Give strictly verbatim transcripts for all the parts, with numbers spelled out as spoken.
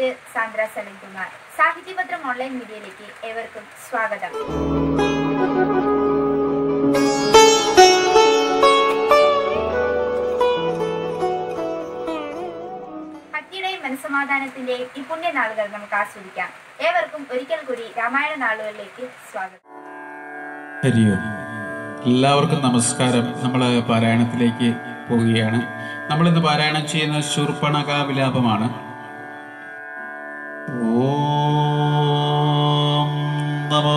പേര് സാന്ദ്ര സലിംകുമാർ. സാഹിത്യപത്രം ഓൺലൈൻ മീഡിയയിലേക്ക് ഏവർക്കും സ്വാഗതം. ഭക്തിയുടെയും മനസ്സമാധാനത്തിന്റെയും ഈ പുണ്യനാളുകൾ നമുക്ക് ആസ്വദിക്കാം. ഏവർക്കും ഒരിക്കൽ കൂടി രാമായണ നാളുകളിലേക്ക് സ്വാഗതം. എല്ലാവർക്കും നമസ്കാരം. നമ്മൾ പാരായണത്തിലേക്ക് പോവുകയാണ്. നമ്മളിന്ന് പാരായണം ചെയ്യുന്ന ശൂർപ്പണഖ വിലാപമാണ്. ഓം നമോ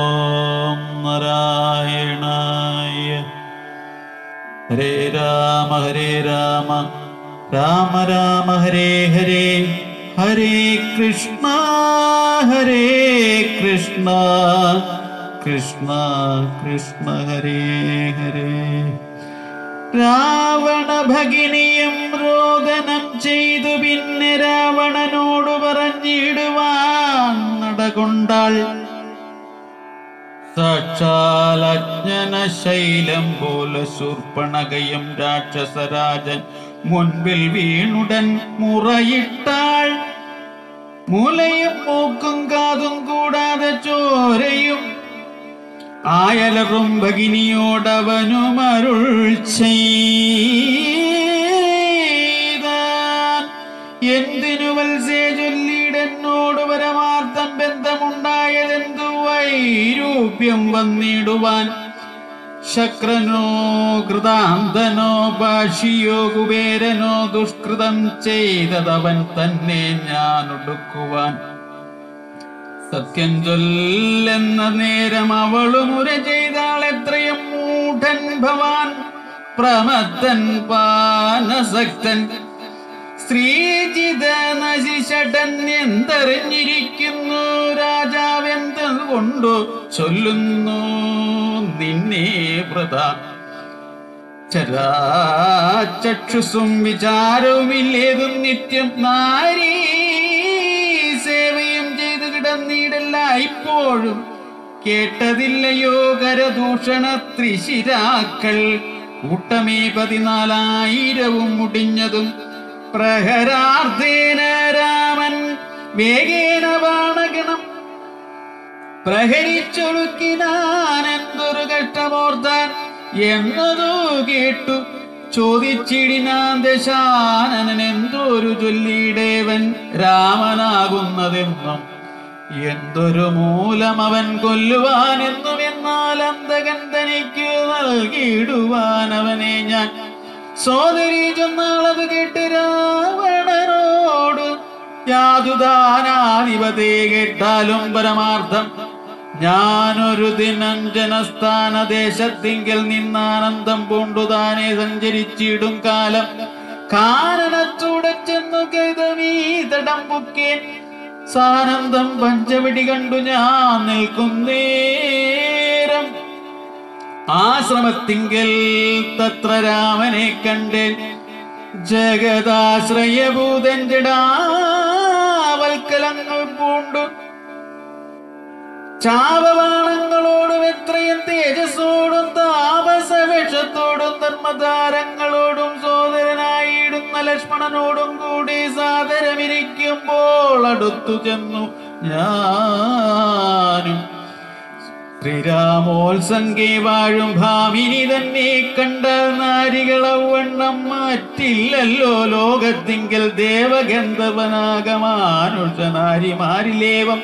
നാരായണായ. ഹരേ രാമ ഹരേ രാമ രാമ രാമ ഹരേ ഹരേ, ഹരേ കൃഷ്ണ ഹരേ കൃഷ്ണ കൃഷ്ണ കൃഷ്ണ ഹരേ ഹരേ. രാവണ ഭഗിനിയും രോദനം ചെയ്തു പിന്നെ രാവണനോട് പറഞ്ഞിടുവാൻ നടകൊണ്ടാൾ. സാക്ഷാൽ അജ്ഞന ശൈലം പോലെ ശൂർപ്പണഖയും രാക്ഷസരാജൻ മുൻപിൽ വീണുടൻ മുറയിട്ടാൾ. മൂലയും മൂക്കും കാതും കൂടാതെ ചോരയും ആയലറും ഭഗിനിയോടവനുമരുൾ ചെയ്താൻ. എന്തിനു വത്സേ ചൊല്ലിയിടെന്നോട് പരമാർത്ഥം ബന്ധമുണ്ടായതെന്തു വൈരൂപ്യം വന്നിടുവാൻ. ശക്രനോ കൃതാന്തനോ ഭാഷിയോ കുബേരനോ ദുഷ്കൃതം ചെയ്തതവൻ തന്നെ ഞാൻ ഒടുക്കുവാൻ. സത്യം ചൊല്ലെന്ന നേരം അവളും മുര ചെയ്താൾ. എത്രയും മൂഢൻ ഭവാൻ പ്രമത്തൻ പാനസക്തൻ സ്ത്രീജിത നശിഷടൻ എന്തറിഞ്ഞിരിക്കുന്നു. രാജാവെന്ത് കൊണ്ടു ചൊല്ലുന്നു നിന്നെ വ്രത. ചരാചക്ഷുസും വിചാരവുമില്ലേതും നിത്യം നാരീ സേവയും ചെയ്തു കിടന്നിടല്ല. ഇപ്പോഴും കേട്ടതില്ലയോ കരദൂഷണ ത്രിശിരാക്കൾ കൂട്ടമേ പതിനാലായിരവും മുടിഞ്ഞതും. പ്രഹരാർദ്ധേന രാമൻ വേഗേന ബാണഗണം പ്രഹരിച്ചൊടുക്കിനാൻ. എന്തൊരു കഷ്ടമോർത്താൻ എന്നതു കേട്ടു ചോദിച്ചിടിനാൻ ദശാനനൻ. എന്തൊരു ചൊല്ലിയിടേവൻ രാമനാകുന്നതെന്നും എന്തൊരു മൂലം അവൻ കൊല്ലുവാനെന്നും. എന്നാൽ അന്തകൻ തനിക്കു നൽകിയിടുവാൻ അവനെ ഞാൻ. സോദരി ചെന്നാളത് കേട്ട് രാവണനോട് യാതുദാനാധിപതേ കേട്ടാലും പരമാർത്ഥം. ഞാനൊരു ദിനം ജനസ്ഥാന ദേശത്തിങ്കൽ നിന്നാനന്ദം പൂണ്ടുതാനെ സഞ്ചരിച്ചിടും കാലം. കാനനത്തൂടെ ചെന്നു കൈതമീ തടം പുക്കേൻ. സാനന്ദം പഞ്ചവടി കണ്ടു ഞാൻ നിൽക്കുന്നേരം. ആശ്രമത്തിങ്കൽ തത്ര രാമനെ കണ്ടേൻ. ജഗദാശ്രയഭൂതൻ ജടാവൽക്കലങ്ങൾ പൂണ്ടു ചാപവാണങ്ങളോടും എത്രയും തേജസ്സോടും താപസവേഷത്തോടും ധർമ്മധാരങ്ങളോടും സോദരനായിടുന്ന ലക്ഷ്മണനോടും കൂടി സാദരമിരിക്കുമ്പോൾ അടുത്തു ചെന്നു ഞാനും. ശ്രീരാമോത്സംഗേ വാഴും ഭാമിനി തന്നെ കണ്ട നാരികളവണ്ണം മാറ്റില്ലല്ലോ ലോകത്തിങ്കൽ. ദേവഗന്ധർവനാഗമാനുഷ നാരിമാരിലേവം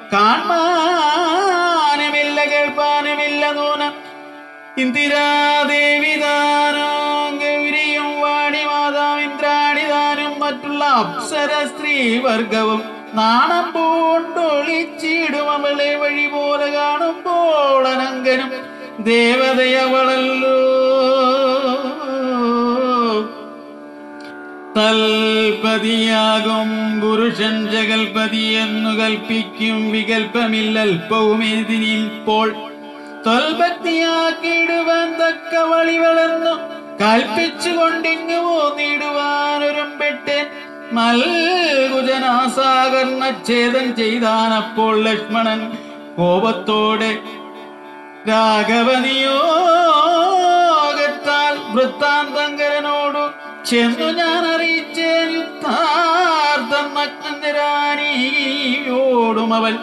കാൺമാനുമില്ല കേൾപ്പാനുമില്ല നൂനം. ഇന്ദിരാദേവിദാനോ ഗൗരിയും വാണിമാതാവിന്ദ്രാണിദാനും മറ്റുള്ള അപ്സര സ്ത്രീവർഗവും നാണം പൂണ്ടൊളിച്ചിടും അവളെ. വഴി പോലെ കാണുമ്പോൾ അനങ്കനും ദേവതയവളല്ലോ. തൽപതിയാകും പുരുഷൻ ജഗൽപതി എന്നു കൽപ്പിക്കും. വികൽപ്പമില്ലൽപ്പവുമേതിനിപ്പോൾ തൊൽഭക്തിയാക്കിയിടുവാൻ തക്ക വളിവളെന്നു കൽപ്പിച്ചുകൊണ്ടിങ്ങു പോന്നിടുവാനൊരുമ്പെട്ടേൻ. മൽകുജനാസാകർണച്ഛേദം ചെയ്താനപ്പോൾ ലക്ഷ്മണൻ കോപത്തോടെ രാഘവനിയോഗത്താൽ വൃത്താന്തങ്കരനോടു ചെന്നു ഞാൻ അറിയിച്ചേൻ. യുദ്ധാർത്ഥം നഗ്നരാനി അവൻ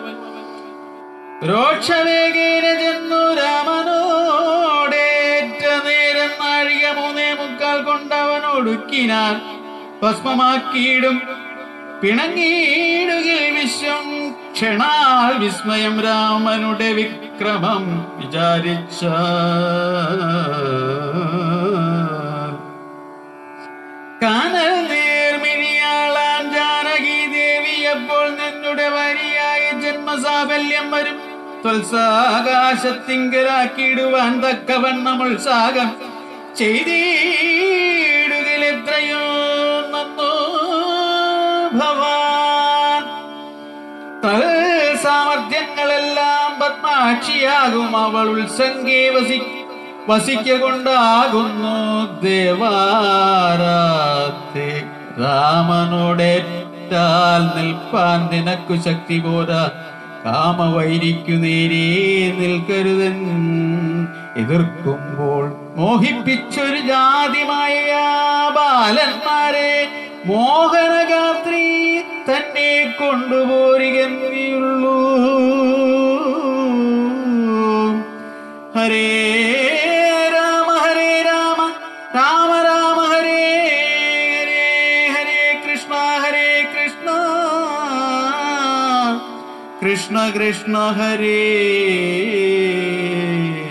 രോക്ഷവേഗേന ചെന്നു രാമനോടേറ്റ നേരം നാഴിക മൂന്നേ മുക്കാൽ കൊണ്ടവനൊടുക്കിനാൻ ഭസ്മമാക്കിയിടും പിണങ്ങിയിടുകിൽ വിശ്വം ക്ഷണാൽ വിസ്മയം രാമനുടെ വിക്രമം വിചാരിച്ച കാനൽ നേർമിഴിയാളാൻ ജാനകി ദേവി അപ്പോൾ നിന്നുടെ വരിയായ ജന്മസാഫല്യം വരും ത്വൽസാകാശത്തിങ്കലാക്കിയിടുവാൻ തക്കവണ്ണം ഉത്സാഹം ചെയ്തിടുകിൽ എത്രയോ നന്നോ ഭവാൻ തൽ സാമർഥ്യങ്ങളെല്ലാം പത്മാക്ഷിയാകും അവൾ ഉത്സംഗേ വസി വസിക്ക കൊണ്ടാകുന്നു ദേവാരാധേ രാമനോടേറ്റാൽ നിൽപ്പാൻ നിനക്കു ശക്തി പോരാ കാമവൈരിക്കു നേരേ നിൽക്കരുതൻ എതിർക്കുമ്പോൾ മോഹിപ്പിച്ചൊരു ജാതിമായ ബാലന്മാരെ മോഹനഗാത്രി തന്നെ കൊണ്ടുപോരുകയുള്ളൂ ഹരേ രാമ ഹരേ രാമ രാമ രാമ ഹരേ ഹരേ ഹരേ കൃഷ്ണ ഹരേ കൃഷ്ണ കൃഷ്ണ കൃഷ്ണ ഹരേ